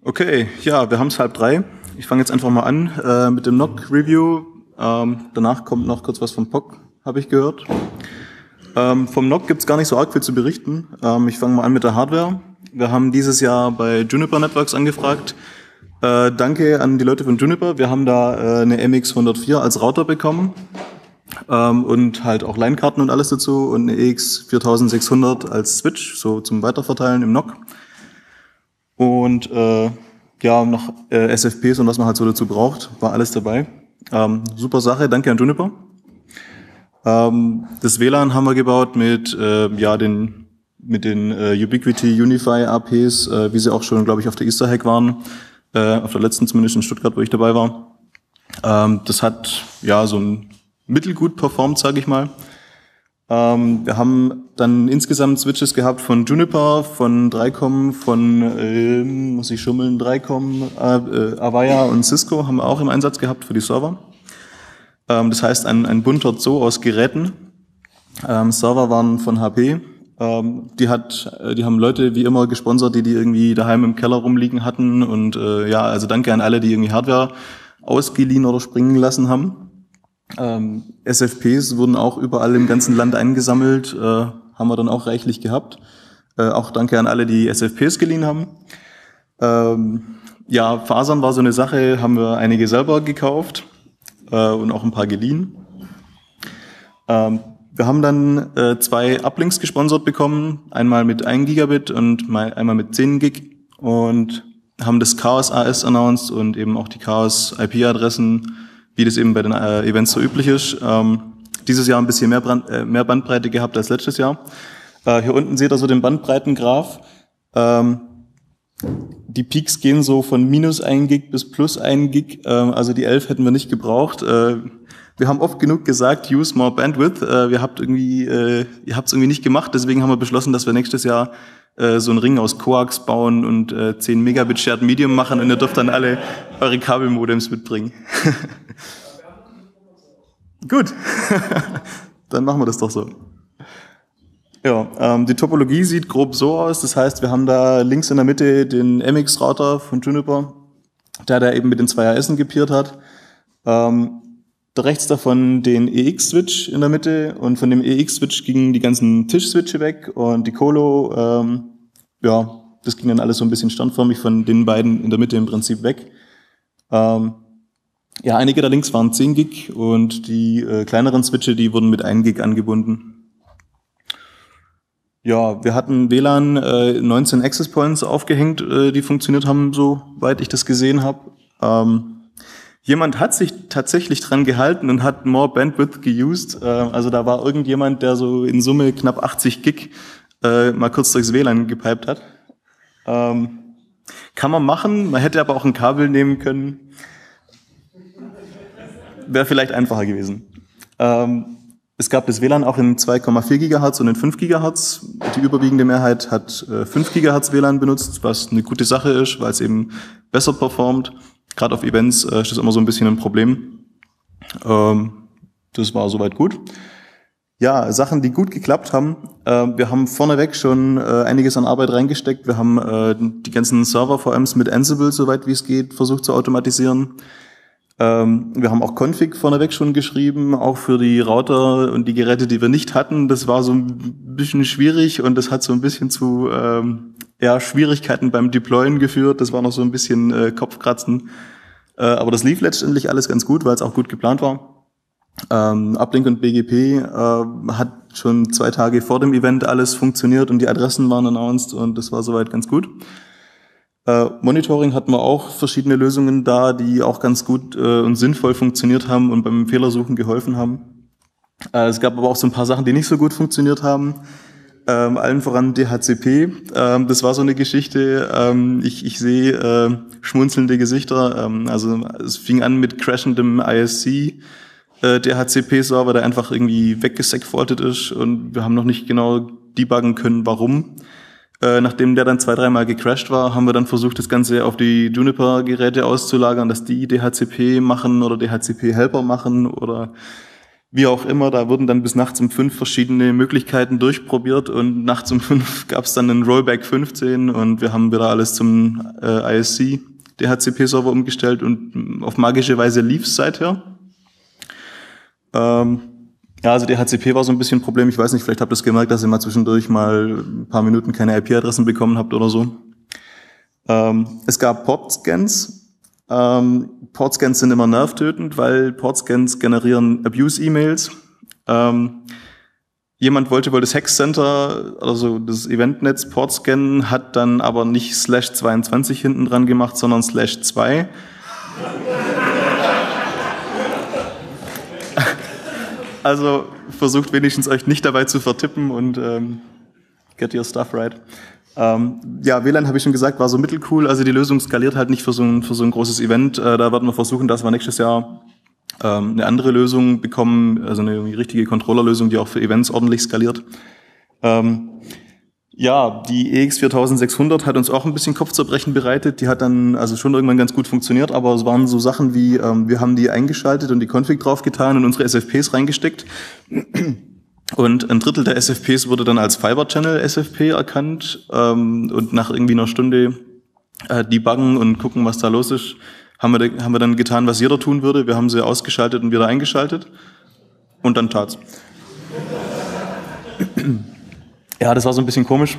Okay, ja, wir haben es 2:30. Ich fange jetzt einfach mal an mit dem NOC-Review. Danach kommt noch kurz was vom POC, habe ich gehört. Vom NOC gibt's gar nicht so arg viel zu berichten. Ich fange mal an mit der Hardware. Wir haben dieses Jahr bei Juniper Networks angefragt. Danke an die Leute von Juniper. Wir haben da eine MX104 als Router bekommen und halt auch Line-Karten und alles dazu und eine EX4600 als Switch, so zum Weiterverteilen im NOC. Und ja, noch SFPs und was man halt so dazu braucht, war alles dabei. Super Sache, danke an Juniper. Das WLAN haben wir gebaut mit den Ubiquiti Unify APs, wie sie auch schon, glaube ich, auf der Easter Hack waren, auf der letzten zumindest in Stuttgart, wo ich dabei war. Das hat ja so ein mittelgut performt, sage ich mal. Wir haben dann insgesamt Switches gehabt von Juniper, von 3Com, von, muss ich schummeln, 3Com, Avaya und Cisco haben wir auch im Einsatz gehabt für die Server. Das heißt, ein bunter Zoo aus Geräten. Server waren von HP. Die haben Leute wie immer gesponsert, die irgendwie daheim im Keller rumliegen hatten. Und ja, also danke an alle, die irgendwie Hardware ausgeliehen oder springen lassen haben. SFPs wurden auch überall im ganzen Land eingesammelt, haben wir dann auch reichlich gehabt. Auch danke an alle, die SFPs geliehen haben. Ja, Fasern war so eine Sache, haben wir einige selber gekauft und auch ein paar geliehen. Wir haben dann 2 Uplinks gesponsert bekommen, einmal mit 1 Gigabit und einmal mit 10 Gig und haben das Chaos AS announced und eben auch die Chaos IP-Adressen, wie das eben bei den Events so üblich ist. Dieses Jahr ein bisschen mehr Bandbreite gehabt als letztes Jahr. Hier unten seht ihr so den Bandbreitengraph. Die Peaks gehen so von -1 Gig bis +1 Gig. Also die 11 hätten wir nicht gebraucht. Wir haben oft genug gesagt, use more bandwidth. Ihr habt es irgendwie nicht gemacht. Deswegen haben wir beschlossen, dass wir nächstes Jahr so einen Ring aus Coax bauen und 10 Megabit Shared Medium machen und ihr dürft dann alle eure Kabelmodems mitbringen. Gut, dann machen wir das doch so. Ja, die Topologie sieht grob so aus. Das heißt, wir haben da links in der Mitte den MX-Router von Juniper, der eben mit den 2 ASen gepeert hat. Rechts davon den EX-Switch in der Mitte und von dem EX-Switch gingen die ganzen Tisch-Switche weg und die Colo, ja, das ging dann alles so ein bisschen standförmig von den beiden in der Mitte im Prinzip weg. Ja, einige da links waren 10 Gig und die kleineren Switche, die wurden mit 1 Gig angebunden. Ja, wir hatten WLAN 19 Access Points aufgehängt, die funktioniert haben, soweit ich das gesehen habe. Jemand hat sich tatsächlich dran gehalten und hat more Bandwidth geused. Also da war irgendjemand, der so in Summe knapp 80 Gig mal kurz durchs WLAN gepiped hat. Kann man machen, man hätte aber auch ein Kabel nehmen können. Wäre vielleicht einfacher gewesen. Es gab das WLAN auch in 2,4 GHz und in 5 GHz. Die überwiegende Mehrheit hat 5 GHz WLAN benutzt, was eine gute Sache ist, weil es eben besser performt. Gerade auf Events ist das immer so ein bisschen ein Problem. Das war soweit gut. Ja, Sachen, die gut geklappt haben. Wir haben vorneweg schon einiges an Arbeit reingesteckt. Wir haben die ganzen Server-VMs mit Ansible, soweit wie es geht, versucht zu automatisieren. Wir haben auch Config vorneweg schon geschrieben, auch für die Router und die Geräte, die wir nicht hatten. Das war so ein bisschen schwierig und das hat so ein bisschen zu Schwierigkeiten beim Deployen geführt. Das war noch so ein bisschen Kopfkratzen. Aber das lief letztendlich alles ganz gut, weil es auch gut geplant war. Uplink und BGP hat schon 2 Tage vor dem Event alles funktioniert und die Adressen waren announced und das war soweit ganz gut. Monitoring hatten wir auch verschiedene Lösungen da, die auch ganz gut und sinnvoll funktioniert haben und beim Fehlersuchen geholfen haben. Es gab aber auch so ein paar Sachen, die nicht so gut funktioniert haben. Allen voran DHCP. Das war so eine Geschichte. Ich sehe schmunzelnde Gesichter. Also es fing an mit crashendem ISC. DHCP-Server, der einfach irgendwie weggesegfaultet ist und wir haben noch nicht genau debuggen können, warum. Nachdem der dann 2-3 Mal gecrashed war, haben wir dann versucht, das Ganze auf die Juniper-Geräte auszulagern, dass die DHCP machen oder DHCP-Helper machen oder Wie auch immer, da wurden dann bis nachts um 5 verschiedene Möglichkeiten durchprobiert und nachts um 5 gab es dann einen Rollback 15 und wir haben wieder alles zum ISC, DHCP-Server umgestellt und auf magische Weise lief's seither. Ja, also DHCP war so ein bisschen ein Problem. Ich weiß nicht, vielleicht habt ihr es gemerkt, dass ihr mal zwischendurch mal ein paar Minuten keine IP-Adressen bekommen habt oder so. Es gab Portscans. Portscans sind immer nervtötend, weil Portscans generieren Abuse-E-Mails. Jemand wollte wohl das Hackcenter, also das Eventnetz Portscan, hat dann aber nicht /22 hinten dran gemacht, sondern /2. Also versucht wenigstens euch nicht dabei zu vertippen und get your stuff right. Ja, WLAN habe ich schon gesagt, war so mittelcool. Also die Lösung skaliert halt nicht für so ein großes Event. Da werden wir versuchen, dass wir nächstes Jahr eine andere Lösung bekommen, also eine richtige Controllerlösung, die auch für Events ordentlich skaliert. Ja, die EX4600 hat uns auch ein bisschen Kopfzerbrechen bereitet. Die hat dann also schon irgendwann ganz gut funktioniert, aber es waren so Sachen wie, wir haben die eingeschaltet und die Config draufgetan und unsere SFPs reingesteckt. Und ein Drittel der SFPs wurde dann als Fiber Channel SFP erkannt und nach irgendwie einer Stunde debuggen und gucken, was da los ist, haben wir dann getan, was jeder tun würde. Wir haben sie ausgeschaltet und wieder eingeschaltet und dann tat's. Ja, das war so ein bisschen komisch.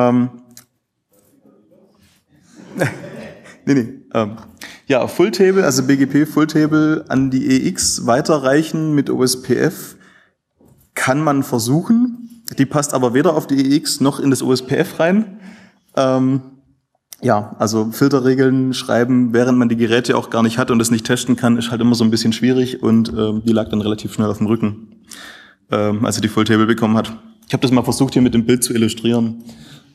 Ja, Fulltable, also BGP Fulltable an die EX weiterreichen mit OSPF kann man versuchen. Die passt aber weder auf die EX noch in das OSPF rein. Ja, also Filterregeln schreiben, während man die Geräte auch gar nicht hat und es nicht testen kann, ist halt immer so ein bisschen schwierig und die lag dann relativ schnell auf dem Rücken, als sie die Fulltable bekommen hat. Ich habe das mal versucht, hier mit dem Bild zu illustrieren.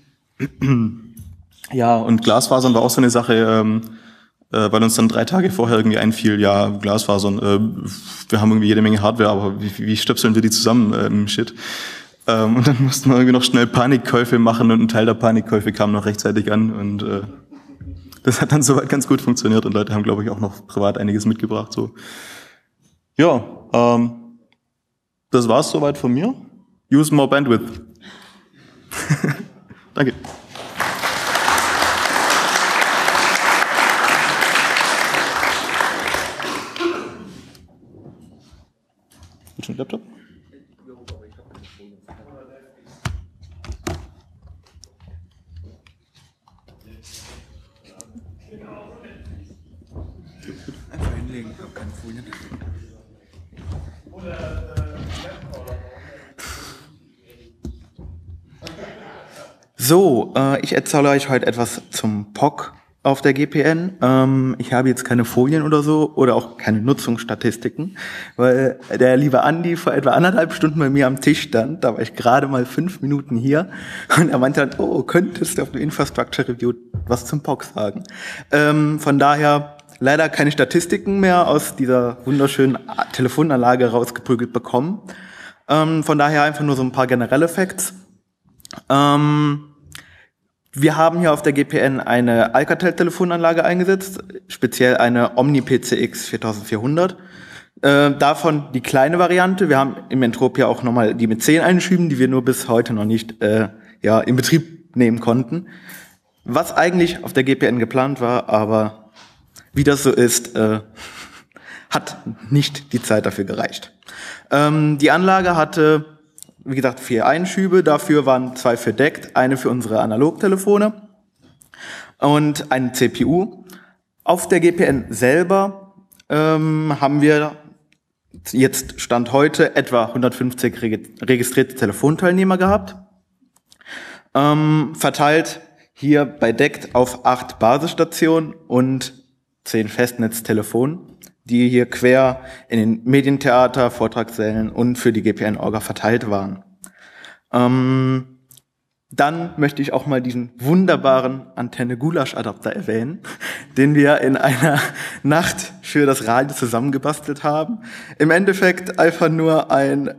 Ja, und Glasfasern war auch so eine Sache, weil uns dann 3 Tage vorher irgendwie einfiel, ja, Glasfasern, wir haben irgendwie jede Menge Hardware, aber wie stöpseln wir die zusammen im Shit? Und dann mussten wir irgendwie noch schnell Panikkäufe machen und ein Teil der Panikkäufe kam noch rechtzeitig an und das hat dann soweit ganz gut funktioniert und Leute haben, glaube ich, auch noch privat einiges mitgebracht. So. Ja, das war's soweit von mir. Use more bandwidth. Danke. Schon Laptop? Einfach hinlegen, ich habe keine Folien. So, ich erzähle euch heute etwas zum POC auf der GPN. Ich habe jetzt keine Folien oder so oder auch keine Nutzungsstatistiken, weil der liebe Andi vor etwa 1,5 Stunden bei mir am Tisch stand. Da war ich gerade mal 5 Minuten hier und er meinte dann, oh, könntest du auf dem Infrastructure Review was zum POC sagen? Von daher leider keine Statistiken mehr aus dieser wunderschönen Telefonanlage rausgeprügelt bekommen. Von daher einfach nur so ein paar generelle Facts. Wir haben hier auf der GPN eine Alcatel-Telefonanlage eingesetzt, speziell eine Omni PCX 4400. Davon die kleine Variante. Wir haben im Entropia auch nochmal die mit 10 Einschüben, die wir nur bis heute noch nicht in Betrieb nehmen konnten. Was eigentlich auf der GPN geplant war, aber wie das so ist, hat nicht die Zeit dafür gereicht. Die Anlage hatte, wie gesagt, 4 Einschübe, dafür waren 2 verdeckt, eine für unsere Analogtelefone und eine CPU. Auf der GPN selber haben wir jetzt Stand heute etwa 150 registrierte Telefonteilnehmer gehabt, verteilt hier bei DECT auf 8 Basisstationen und 10 Festnetztelefonen, die hier quer in den Medientheater, Vortragssälen und für die GPN-Orga verteilt waren. Dann möchte ich auch mal diesen wunderbaren Antenne-Gulasch-Adapter erwähnen, den wir in einer Nacht für das Radio zusammengebastelt haben. Im Endeffekt einfach nur ein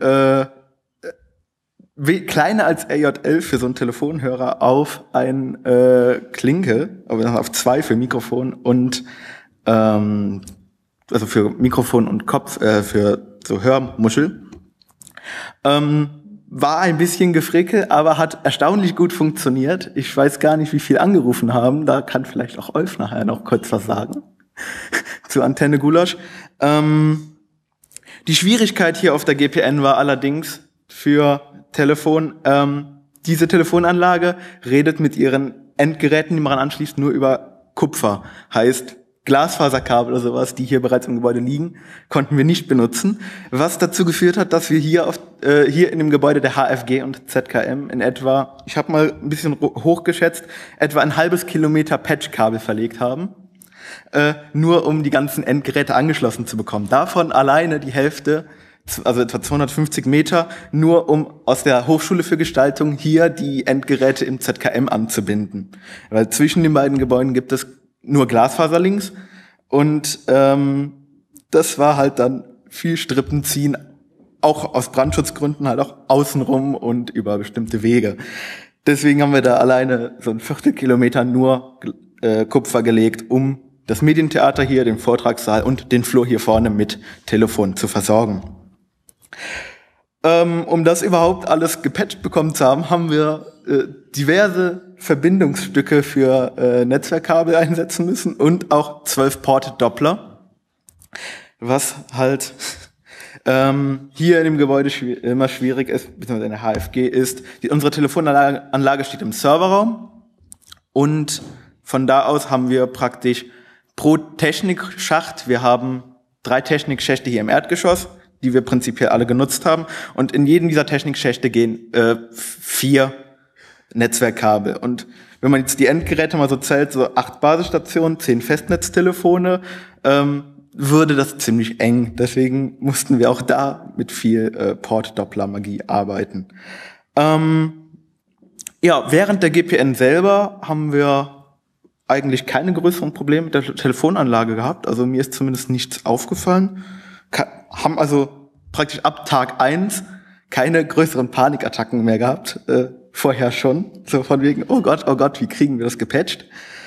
kleiner als RJ11 für so einen Telefonhörer auf ein Klinke, aber auf 2 für Mikrofon und also für Mikrofon und Kopf, für so Hörmuschel. War ein bisschen gefrickel, aber hat erstaunlich gut funktioniert. Ich weiß gar nicht, wie viel angerufen haben. Da kann vielleicht auch Olf nachher noch kurz was sagen zu Antenne Gulasch. Die Schwierigkeit hier auf der GPN war allerdings für Telefon, diese Telefonanlage redet mit ihren Endgeräten, die man anschließt, nur über Kupfer. Heißt, Glasfaserkabel oder sowas, die hier bereits im Gebäude liegen, konnten wir nicht benutzen. Was dazu geführt hat, dass wir hier hier in dem Gebäude der HFG und ZKM in etwa, ich habe mal ein bisschen hochgeschätzt, etwa ein halbes Kilometer Patchkabel verlegt haben, nur um die ganzen Endgeräte angeschlossen zu bekommen. Davon alleine die Hälfte, also etwa 250 Meter, nur um aus der Hochschule für Gestaltung hier die Endgeräte im ZKM anzubinden. Weil zwischen den beiden Gebäuden gibt es nur Glasfaserlinks und das war halt dann viel Strippen ziehen, auch aus Brandschutzgründen halt auch außenrum und über bestimmte Wege. Deswegen haben wir da alleine so ein Viertelkilometer nur Kupfer gelegt, um das Medientheater hier, den Vortragssaal und den Flur hier vorne mit Telefon zu versorgen. Um das überhaupt alles gepatcht bekommen zu haben, haben wir diverse Verbindungsstücke für Netzwerkkabel einsetzen müssen und auch 12 Port-Doppler, was halt hier in dem Gebäude immer schwierig ist, beziehungsweise in der HFG ist. Unsere Telefonanlage steht im Serverraum und von da aus haben wir praktisch pro Technikschacht, wir haben 3 Technikschächte hier im Erdgeschoss, die wir prinzipiell alle genutzt haben. Und in jedem dieser Technikschächte gehen 4 Netzwerkkabel. Und wenn man jetzt die Endgeräte mal so zählt, so 8 Basisstationen, 10 Festnetztelefone, würde das ziemlich eng. Deswegen mussten wir auch da mit viel Port-Doppler-Magie arbeiten. Ja, während der GPN selber haben wir eigentlich keine größeren Probleme mit der Telefonanlage gehabt. Also mir ist zumindest nichts aufgefallen. Haben also praktisch ab Tag 1 keine größeren Panikattacken mehr gehabt. Vorher schon. So von wegen, oh Gott, wie kriegen wir das gepatcht?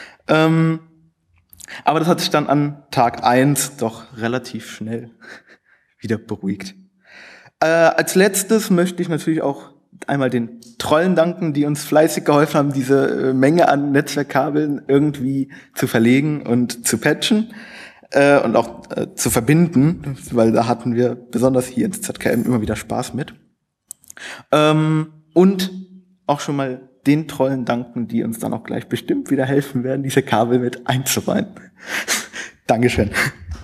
Aber das hat sich dann an Tag 1 doch relativ schnell wieder beruhigt. Als letztes möchte ich natürlich auch einmal den Trollen danken, die uns fleißig geholfen haben, diese Menge an Netzwerkkabeln irgendwie zu verlegen und zu patchen und auch zu verbinden, weil da hatten wir besonders hier ins ZKM immer wieder Spaß mit. Und auch schon mal den Trollen danken, die uns dann auch gleich bestimmt wieder helfen werden, diese Kabel mit einzureihen. Dankeschön.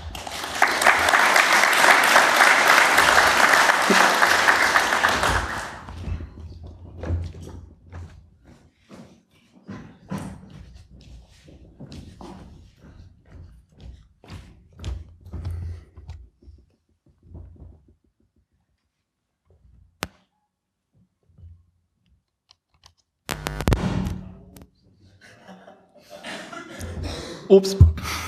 Ups.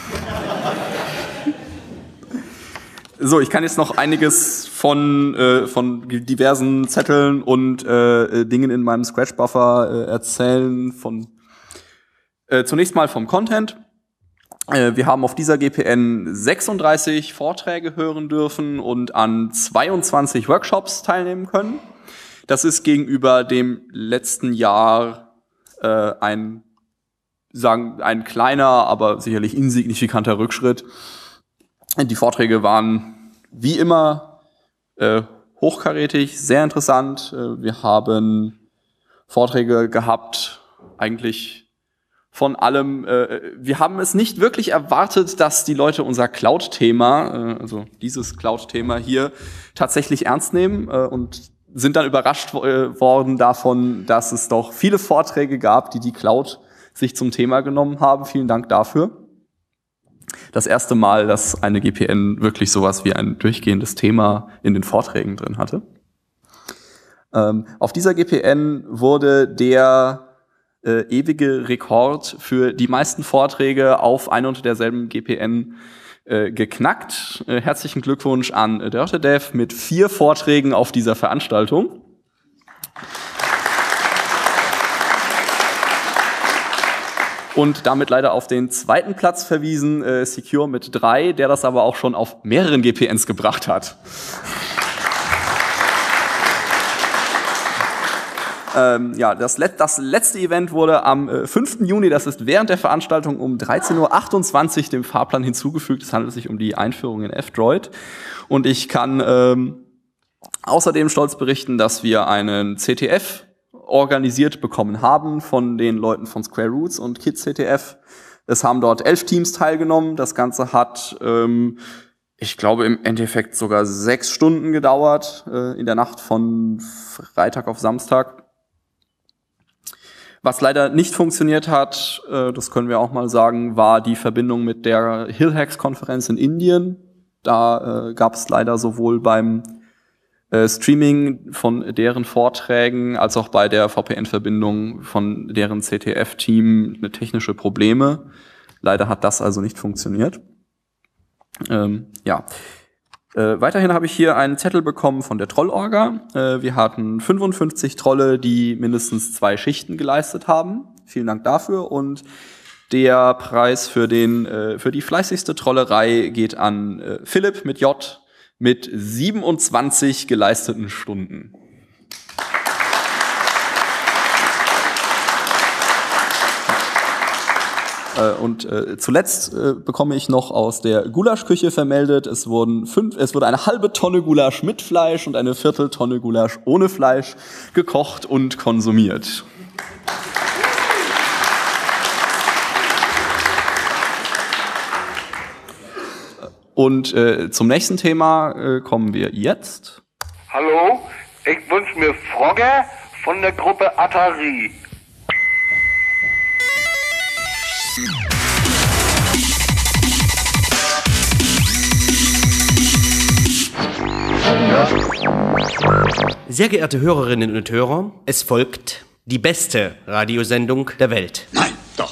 So, ich kann jetzt noch einiges von diversen Zetteln und Dingen in meinem Scratch-Buffer erzählen. Zunächst mal vom Content. Wir haben auf dieser GPN 36 Vorträge hören dürfen und an 22 Workshops teilnehmen können. Das ist gegenüber dem letzten Jahr ein kleiner, aber sicherlich insignifikanter Rückschritt. Die Vorträge waren wie immer hochkarätig, sehr interessant. Wir haben Vorträge gehabt, eigentlich von allem. Wir haben es nicht wirklich erwartet, dass die Leute unser Cloud-Thema, also dieses Cloud-Thema hier, tatsächlich ernst nehmen und sind dann überrascht worden davon, dass es doch viele Vorträge gab, die Cloud sich zum Thema genommen haben. Vielen Dank dafür. Das erste Mal, dass eine GPN wirklich sowas wie ein durchgehendes Thema in den Vorträgen drin hatte. Auf dieser GPN wurde der ewige Rekord für die meisten Vorträge auf ein und derselben GPN geknackt. Herzlichen Glückwunsch an Dörtedev mit 4 Vorträgen auf dieser Veranstaltung. und damit leider auf den zweiten Platz verwiesen, Secure mit 3, der das aber auch schon auf mehreren GPNs gebracht hat. Ja, das letzte Event wurde am 5. Juni, das ist während der Veranstaltung um 13:28 Uhr dem Fahrplan hinzugefügt. Es handelt sich um die Einführung in F-Droid. Und ich kann außerdem stolz berichten, dass wir einen CTF organisiert bekommen haben von den Leuten von Square Roots und Kids CTF. Es haben dort 11 Teams teilgenommen. Das Ganze hat, ich glaube, im Endeffekt sogar 6 Stunden gedauert, in der Nacht von Freitag auf Samstag. Was leider nicht funktioniert hat, das können wir auch mal sagen, war die Verbindung mit der Hillhacks-Konferenz in Indien. Da gab es leider sowohl beim Streaming von deren Vorträgen als auch bei der VPN-Verbindung von deren CTF-Team eine technische Probleme. Leider hat das also nicht funktioniert. Ja. Weiterhin habe ich hier einen Zettel bekommen von der Trollorga. Wir hatten 55 Trolle, die mindestens 2 Schichten geleistet haben. Vielen Dank dafür. Und der Preis für die fleißigste Trollerei geht an Philipp mit J mit 27 geleisteten Stunden. Und zuletzt bekomme ich noch aus der Gulaschküche vermeldet, es wurde eine halbe Tonne Gulasch mit Fleisch und eine Vierteltonne Gulasch ohne Fleisch gekocht und konsumiert. Und zum nächsten Thema kommen wir jetzt. Hallo, ich wünsche mir Frogge von der Gruppe Atari. Sehr geehrte Hörerinnen und Hörer, es folgt die beste Radiosendung der Welt. Nein, doch.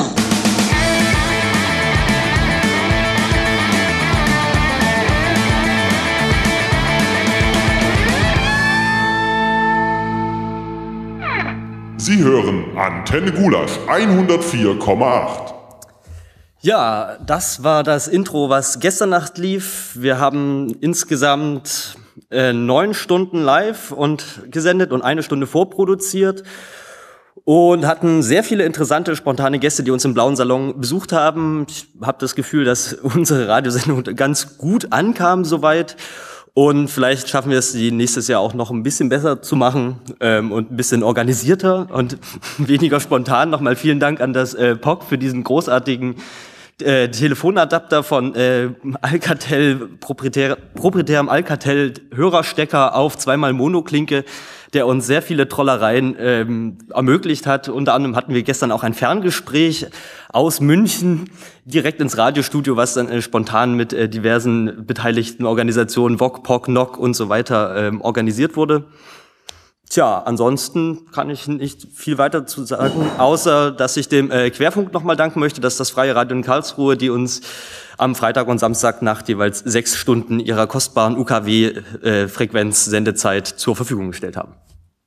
Sie hören Antenne Gulasch 104,8. Ja, das war das Intro, was gestern Nacht lief. Wir haben insgesamt 9 Stunden live und gesendet und 1 Stunde vorproduziert und hatten sehr viele interessante, spontane Gäste, die uns im Blauen Salon besucht haben. Ich habe das Gefühl, dass unsere Radiosendung ganz gut ankam soweit. Und vielleicht schaffen wir es, die nächstes Jahr auch noch ein bisschen besser zu machen und ein bisschen organisierter und weniger spontan. Nochmal vielen Dank an das POC für diesen großartigen Telefonadapter von Alcatel, proprietärem Alcatel Hörerstecker auf 2x Monoklinke, der uns sehr viele Trollereien ermöglicht hat. Unter anderem hatten wir gestern auch ein Ferngespräch aus München direkt ins Radiostudio, was dann spontan mit diversen beteiligten Organisationen, VOG, POC, NOC und so weiter organisiert wurde. Tja, ansonsten kann ich nicht viel weiter zu sagen, außer dass ich dem Querfunk nochmal danken möchte, dass das Freie Radio in Karlsruhe, die uns am Freitag und Samstagnacht jeweils 6 Stunden ihrer kostbaren UKW-Frequenz-Sendezeit zur Verfügung gestellt haben.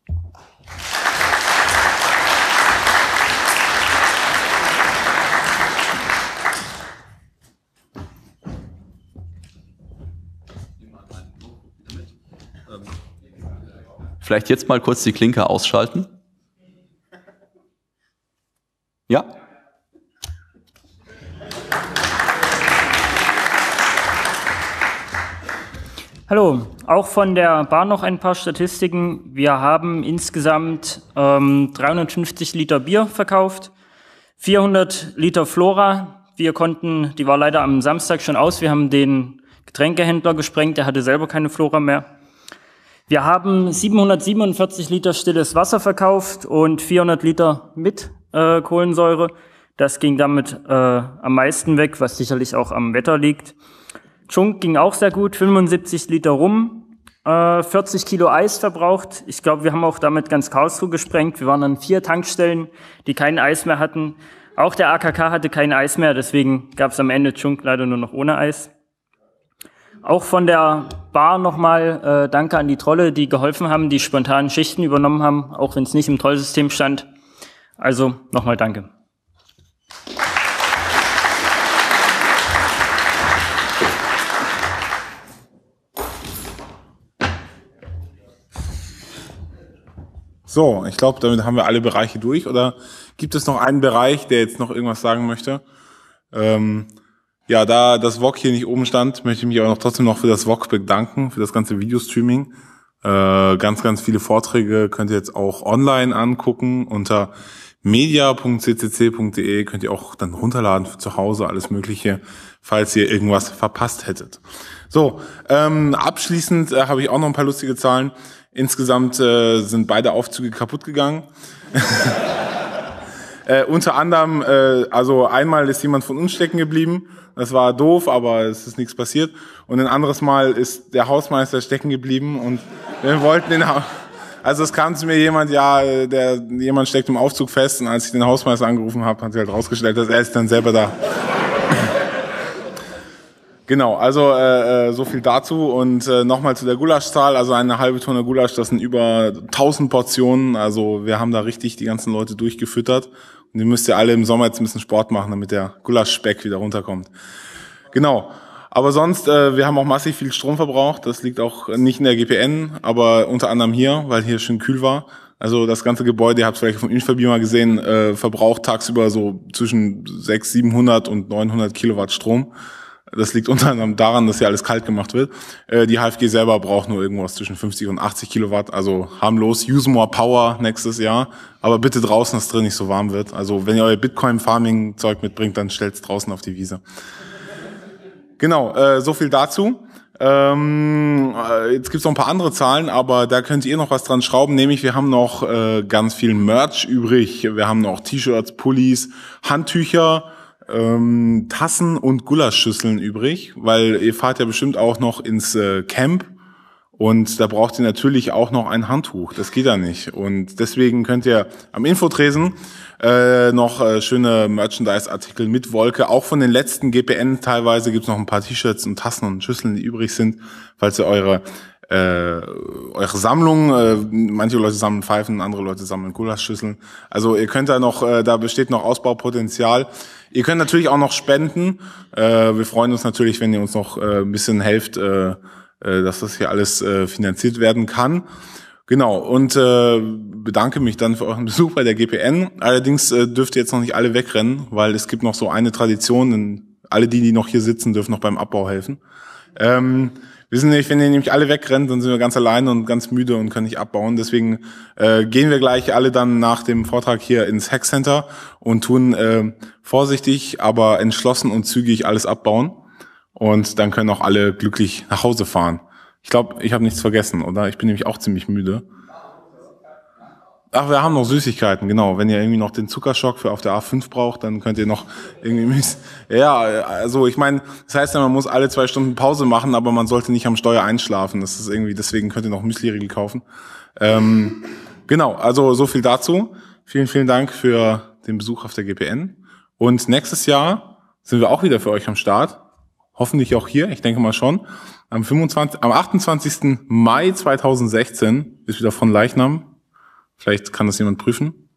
Vielleicht jetzt mal kurz die Klinke ausschalten. Ja? Hallo, auch von der Bahn noch ein paar Statistiken. Wir haben insgesamt 350 Liter Bier verkauft, 400 Liter Flora. Die war leider am Samstag schon aus. Wir haben den Getränkehändler gesprengt, der hatte selber keine Flora mehr. Wir haben 747 Liter stilles Wasser verkauft und 400 Liter mit Kohlensäure. Das ging damit am meisten weg, was sicherlich auch am Wetter liegt. Chunk ging auch sehr gut, 75 Liter Rum, 40 Kilo Eis verbraucht. Ich glaube, wir haben auch damit ganz Karlsruhe gesprengt. Wir waren an 4 Tankstellen, die kein Eis mehr hatten. Auch der AKK hatte kein Eis mehr, deswegen gab es am Ende Chunk leider nur noch ohne Eis. Auch von der Bar nochmal danke an die Trolle, die geholfen haben, die spontanen Schichten übernommen haben, auch wenn es nicht im Trollsystem stand. Also nochmal danke. So, ich glaube, damit haben wir alle Bereiche durch. Oder gibt es noch einen Bereich, der jetzt noch irgendwas sagen möchte? Ja, da das VOG hier nicht oben stand, möchte ich mich aber trotzdem noch für das VOG bedanken, für das ganze Videostreaming. Ganz, ganz viele Vorträge könnt ihr jetzt auch online angucken. Unter media.ccc.de könnt ihr auch dann runterladen für zu Hause, alles Mögliche, falls ihr irgendwas verpasst hättet. So, abschließend habe ich auch noch ein paar lustige Zahlen. Insgesamt sind beide Aufzüge kaputt gegangen. Unter anderem, also einmal ist jemand von uns stecken geblieben. Das war doof, aber es ist nichts passiert. Und ein anderes Mal ist der Hausmeister stecken geblieben und wir wollten also es kam zu mir jemand, jemand steckt im Aufzug fest, und als ich den Hausmeister angerufen habe, hat sich halt rausgestellt, dass er ist dann selber da. Genau, also so viel dazu und nochmal zu der Gulaschzahl, also eine halbe Tonne Gulasch, das sind über 1000 Portionen, also wir haben da richtig die ganzen Leute durchgefüttert und ihr müsst ja alle im Sommer jetzt ein bisschen Sport machen, damit der Gulaschspeck wieder runterkommt. Genau, aber sonst, wir haben auch massiv viel Strom verbraucht, das liegt auch nicht in der GPN, aber unter anderem hier, weil hier schön kühl war. Also das ganze Gebäude, ihr habt es vielleicht vom Infobeamer gesehen, verbraucht tagsüber so zwischen 600, 700 und 900 Kilowatt Strom. Das liegt unter anderem daran, dass hier alles kalt gemacht wird. Die HFG selber braucht nur irgendwas zwischen 50 und 80 Kilowatt, also harmlos. Use more power nächstes Jahr. Aber bitte draußen, dass es drin nicht so warm wird. Also wenn ihr euer Bitcoin-Farming-Zeug mitbringt, dann stellt's draußen auf die Wiese. Genau, so viel dazu. Jetzt gibt's noch ein paar andere Zahlen, aber da könnt ihr noch was dran schrauben. Nämlich, wir haben noch ganz viel Merch übrig. Wir haben noch T-Shirts, Pullis, Handtücher, Tassen und Gulaschschüsseln übrig, weil ihr fahrt ja bestimmt auch noch ins Camp und da braucht ihr natürlich auch noch ein Handtuch. Das geht ja nicht. Und deswegen könnt ihr am Infotresen noch schöne Merchandise-Artikel mit Wolke. Auch von den letzten GPN teilweise gibt's noch ein paar T-Shirts und Tassen und Schüsseln, die übrig sind, falls ihr eure Sammlung, manche Leute sammeln Pfeifen, andere Leute sammeln Gulaschschüsseln. Also ihr könnt da noch, da besteht noch Ausbaupotenzial. Ihr könnt natürlich auch noch spenden. Wir freuen uns natürlich, wenn ihr uns noch ein bisschen helft, dass das hier alles finanziert werden kann. Genau, und bedanke mich dann für euren Besuch bei der GPN. Allerdings dürft ihr jetzt noch nicht alle wegrennen, weil es gibt noch so eine Tradition, denn alle die noch hier sitzen, dürfen noch beim Abbau helfen. Wissen nicht, wenn ihr nämlich alle wegrennt, dann sind wir ganz alleine und ganz müde und können nicht abbauen. Deswegen gehen wir gleich alle dann nach dem Vortrag hier ins Hackcenter und tun vorsichtig, aber entschlossen und zügig alles abbauen. Und dann können auch alle glücklich nach Hause fahren. Ich glaube, ich habe nichts vergessen, oder? Ich bin nämlich auch ziemlich müde. Ach, wir haben noch Süßigkeiten, genau. Wenn ihr irgendwie noch den Zuckerschock für auf der A5 braucht, dann könnt ihr noch irgendwie... Ja, also ich meine, das heißt ja, man muss alle 2 Stunden Pause machen, aber man sollte nicht am Steuer einschlafen. Das ist irgendwie, deswegen könnt ihr noch Müsli-Riegel kaufen. Genau, also so viel dazu. Vielen, vielen Dank für den Besuch auf der GPN. Und nächstes Jahr sind wir auch wieder für euch am Start. Hoffentlich auch hier, ich denke mal schon. Am 28. Mai 2016 ist wieder von Leichnam. Vielleicht kann das jemand prüfen.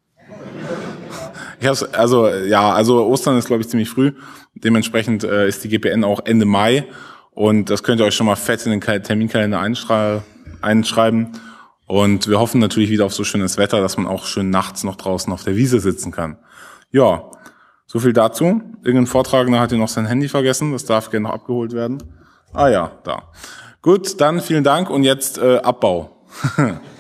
Also Ostern ist, glaube ich, ziemlich früh. Dementsprechend ist die GPN auch Ende Mai. Und das könnt ihr euch schon mal fett in den Terminkalender einschreiben. Und wir hoffen natürlich wieder auf so schönes Wetter, dass man auch schön nachts noch draußen auf der Wiese sitzen kann. Ja, so viel dazu. Irgendein Vortragender hat hier noch sein Handy vergessen. Das darf gerne noch abgeholt werden. Ah ja, da. Gut, dann vielen Dank und jetzt Abbau.